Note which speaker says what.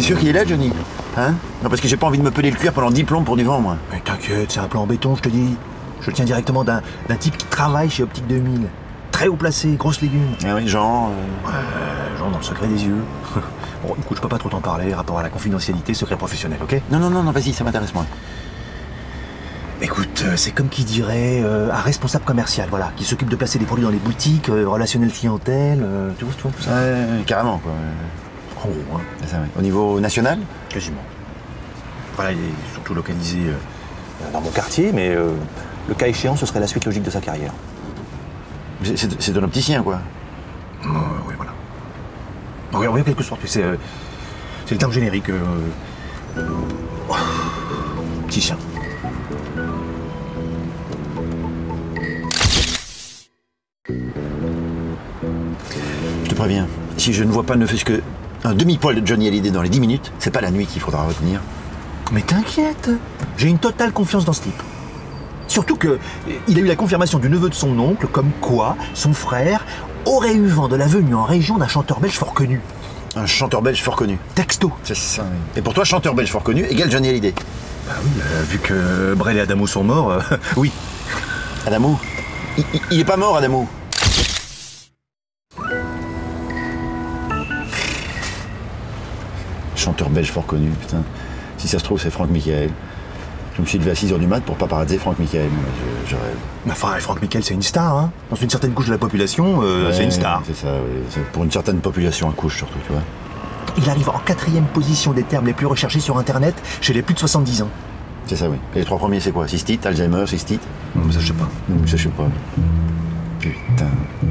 Speaker 1: sûr qu'il est là, Johnny? Hein? Non, parce que j'ai pas envie de me peler le cuir pendant 10 plombs pour du vent, moi.
Speaker 2: Mais t'inquiète, c'est un plan en béton, je te dis. Je le tiens directement d'un type qui travaille chez Optique 2000. Très haut placé, grosse légume.
Speaker 1: Ah oui, genre...
Speaker 2: Genre dans le secret des yeux. Bon, écoute, je peux pas trop t'en parler, rapport à la confidentialité, secret professionnel, ok?
Speaker 1: Non, vas-y, ça m'intéresse, moi.
Speaker 2: Écoute, c'est comme qui dirait un responsable commercial, voilà, qui s'occupe de placer des produits dans les boutiques, relationnel clientèle, tu vois tout ça?
Speaker 1: Carrément, quoi.
Speaker 2: En gros, hein.
Speaker 1: C'est ça, ouais. Au niveau national?
Speaker 2: Quasiment. Voilà, il est surtout localisé dans mon quartier, mais le cas échéant, ce serait la suite logique de sa carrière.
Speaker 1: C'est un opticien, quoi.
Speaker 2: Oui, voilà. Oui, en quelque sorte, c'est le terme générique. Opticien.
Speaker 1: Je te préviens, si je ne vois pas ne fût-ce que un demi-poil de Johnny Hallyday dans les 10 minutes, c'est pas la nuit qu'il faudra retenir.
Speaker 2: Mais t'inquiète, j'ai une totale confiance dans ce type. Surtout que il a eu la confirmation du neveu de son oncle, comme quoi son frère aurait eu vent de la venue en région d'un chanteur belge fort connu.
Speaker 1: Un chanteur belge fort connu.
Speaker 2: Texto.
Speaker 1: C'est ça, oui. Et pour toi, chanteur belge fort connu égale Johnny Hallyday.
Speaker 2: Bah oui, vu que Brel et Adamo sont morts, oui.
Speaker 1: Adamo? Il est pas mort, Adamo. Chanteur belge fort connu, putain. Si ça se trouve, c'est Franck Michael. Je me suis levé à 6h du mat pour paparazzer Franck Michael. Je rêve.
Speaker 2: Mais enfin, Franck Michael, c'est une star, hein. Dans une certaine couche de la population, c'est une star.
Speaker 1: C'est ça, oui. C'est pour une certaine population à couche, surtout, tu vois.
Speaker 2: Il arrive en 4e position des termes les plus recherchés sur Internet chez les plus de 70 ans.
Speaker 1: C'est ça, oui. Et les 3 premiers, c'est quoi? Cystite, Alzheimer, cystite?
Speaker 2: Ça, je sais pas.
Speaker 1: Ça, je sais pas. Putain.